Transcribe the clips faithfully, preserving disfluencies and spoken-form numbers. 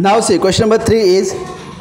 Now see, question number three is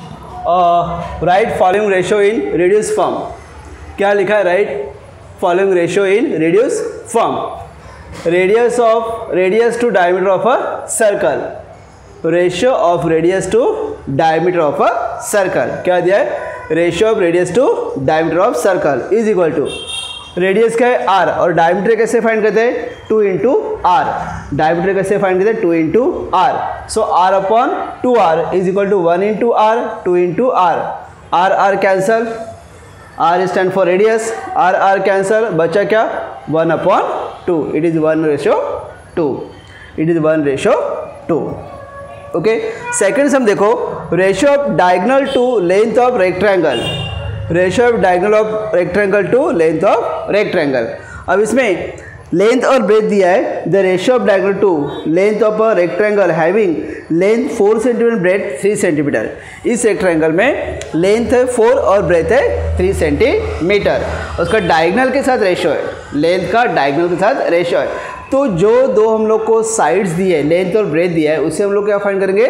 uh, write following ratio in reduced form. क्या लिखा है? write following ratio in reduced form. Radius of radius to diameter of a circle. Ratio of radius to diameter of a circle. क्या दिया है? Ratio of radius to diameter of circle is equal to radius क्या है? R. और diameter कैसे find करते हैं? Two into R. Diameter कैसे फाइंड करते हैं? Two into R. So R upon two R is equal to one into R, two into R. R R cancel, R stand for radius, R R cancel, बचा क्या? One upon two. It is one ratio two. It is one ratio two. Okay. Second sum देखो, ratio of diagonal to length of rectangle. Ratio of diagonal of rectangle to length of rectangle. अब इसमें length और breadth दिया है. The ratio of diagonal to length of a rectangle having length four centimetre, breadth three centimetre. इस rectangle में length है four और breadth है थ्री सेंटीमीटर. उसका डायगोनल के साथ रेशियो है, लेंथ का डायगोनल के साथ रेशियो है. तो जो दो हम लोग को साइड्स दिए है, लेंथ और ब्रेथ दिया है, उससे हम लोग क्या फाइंड करेंगे?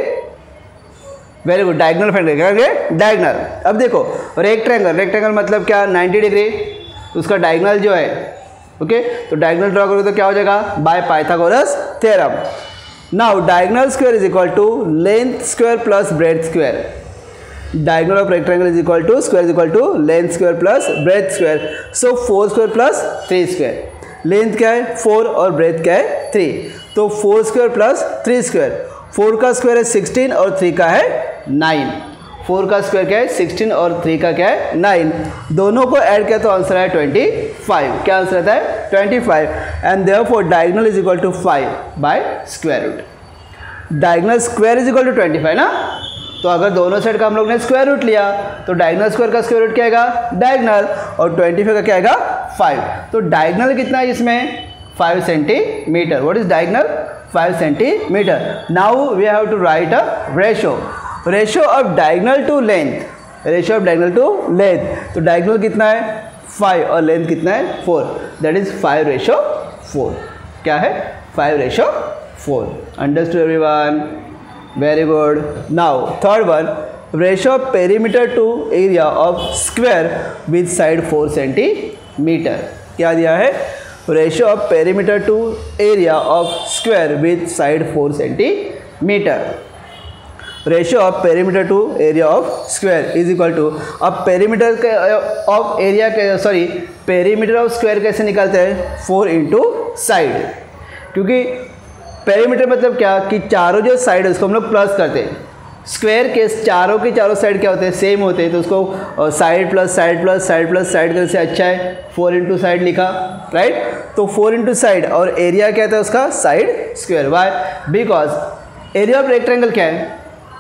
वेरी गुड, डायगोनल फाइंड करेंगे. डायगोनल. अब देखो रेक्टेंगल, रेक्टेंगल मतलब क्या? Ninety degree. उसका डायगोनल जो है, ओके okay? तो डायगोनल ड्रॉ करोगे तो क्या हो जाएगा? By Pythagoras theorem. Now diagonal square is equal to length square plus breadth square. Diagonal of rectangle is equal to square is equal to length square plus breadth square. So four square plus three square. लेंथ क्या है? Four और breadth क्या है? Three. तो four square plus three square. Four का square है sixteen और थ्री का है नाइन. फोर का स्क्वायर क्या है? सिक्सटीन और थ्री का क्या है? नाइन. दोनों को ऐड किया तो आंसर है ट्वेंटी फाइव. क्या आंसर आता है? Twenty five. And therefore diagonal is equal to five by square root. Diagonal square is equal to twenty five ना. तो अगर दोनों साइड का हम लोग ने स्क्वायर रूट लिया तो डायगोनल स्क्वायर का स्क्वायर रूट क्या आएगा? डायगोनल. और ट्वेंटी फाइव का क्या आएगा? फाइव. तो डायगोनल कितना है इसमें? Five centimetre. What is diagonal? Five centimetre. Now we have to write a ratio. Ratio of diagonal to length. Ratio of diagonal to length. तो डायगोनल कितना है? फाइव और लेंथ कितना है? Four. That is five ratio four. क्या है? Five ratio four. Understood everyone? Very good. Now third one, ratio of perimeter to area of square with side four centimetre. क्या दिया है? Ratio of perimeter to area of square with side four centimetre. Ratio of perimeter to area of square is equal to, अब perimeter के of area के sorry perimeter of square कैसे निकालते हैं? Four into side. क्योंकि perimeter मतलब क्या कि चारों जो साइड है उसको हम लोग प्लस करते हैं. स्क्वायर के चारों के चारों साइड क्या होते हैं? सेम होते हैं. तो उसको side plus side plus side plus side करने से अच्छा है फोर इंटू साइड लिखा, राइट. तो फोर इंटू साइड और एरिया क्या था उसका? Side square. Why? Because area of rectangle क्या है?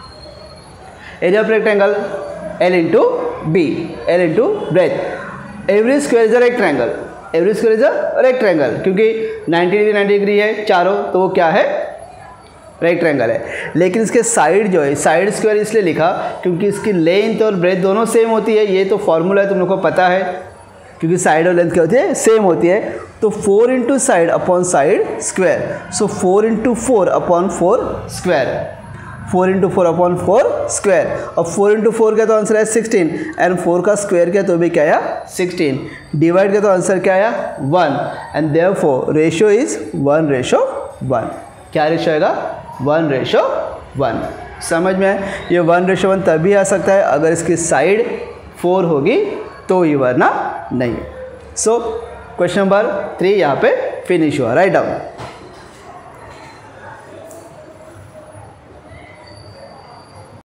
Area of rectangle L into B. L into breadth. Every square is a rectangle. Every square is a rectangle क्योंकि ninety degree ninety degree है चारों, तो वो क्या है? रेक्टेंगल है. लेकिन इसके साइड जो है, साइड स्क्वायर इसलिए लिखा क्योंकि इसकी लेंथ और ब्रेथ दोनों सेम होती है. ये तो फॉर्मूला है, तुम लोग को पता है. क्योंकि साइड और लेंथ क्या होती है? सेम होती है. तो four into side upon side square. So four into four upon four square. Four into four upon four square. अब फोर इंटू फोर का तो आंसर है सिक्सटीन. एंड फोर का स्क्वायर किया तो भी क्या आया? सिक्सटीन. डिवाइड किया तो आंसर क्या आया? One. And therefore ratio is one ratio one. क्या रेशियो आएगा? One ratio one. समझ में है? ये वन रेशो वन तभी आ सकता है अगर इसकी साइड फोर होगी तो ही, वरना नहीं. सो क्वेश्चन नंबर थ्री यहाँ पे फिनिश हुआ. Write down.